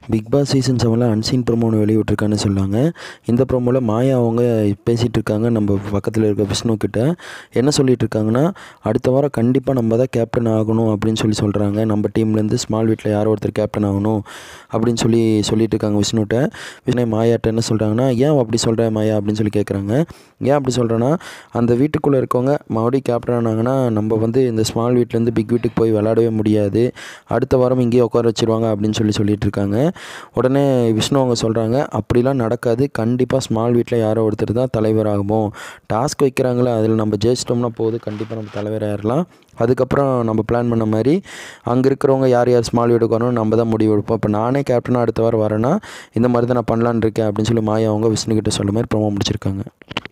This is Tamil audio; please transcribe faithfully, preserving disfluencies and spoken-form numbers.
பிக் பாஸ் சீசன் செவனில் அன்சீன் ப்ரோமோன்னு வெளியிட்டிருக்கான்னு சொன்னாங்க. இந்த ப்ரோமோவில் மாயா அவங்க பேசிகிட்டு இருக்காங்க நம்ம பக்கத்தில் இருக்க விஷ்ணு கிட்ட. என்ன சொல்லிட்டு இருக்காங்கன்னா, அடுத்த வாரம் கண்டிப்பாக நம்ம தான் கேப்டன் ஆகணும் அப்படின்னு சொல்லி சொல்கிறாங்க. நம்ம டீம்லேருந்து ஸ்மால் வீட்டில் யாரோ ஒருத்தர் கேப்டன் ஆகணும் அப்படின்னு சொல்லி சொல்லிட்டு இருக்காங்க விஷ்ணுகிட்ட. விஷ்ணு மாயாட்ட என்ன சொல்கிறாங்கன்னா, ஏன் அப்படி சொல்கிறேன் மாயா அப்படின்னு சொல்லி கேட்குறாங்க. ஏன் அப்படி சொல்கிறேன்னா, அந்த வீட்டுக்குள்ளே இருக்கவங்க மறுபடியும் கேப்டன் ஆனாங்கன்னா நம்ம வந்து இந்த ஸ்மால் வீட்டிலேருந்து பிக் வீட்டுக்கு போய் விளையாடவே முடியாது, அடுத்த வாரம் இங்கேயே உட்கார வச்சுருவாங்க அப்படின்னு சொல்லி சொல்லிட்டு இருக்காங்க. உடனே விஷ்ணு அவங்க சொல்கிறாங்க, அப்படிலாம் நடக்காது, கண்டிப்பாக ஸ்மால் வீட்டில் யாரோ ஒருத்தர் தான் தலைவர் ஆகும். டாஸ்க் வைக்கிறாங்களே அதில் நம்ம ஜெயிச்சிட்டோம்னா போகுது, கண்டிப்பாக நம்ம தலைவர் ஆயிடலாம். அதுக்கப்புறம் நம்ம பிளான் பண்ண மாதிரி அங்கே இருக்கிறவங்க யார் யார் ஸ்மால் வீட்டுக்கு வரணும் நம்ம தான் முடிவு எடுப்போம். இப்போ நானே கேப்டனாக அடுத்த வாரம் வரேன்னா இந்த மாதிரி தான் நான் பண்ணலான்னு இருக்கேன் அப்படின்னு சொல்லி மாயா அவங்க விஷ்ணுக்கிட்ட சொல்ல மாதிரி ப்ரோமோ முடிச்சிருக்காங்க.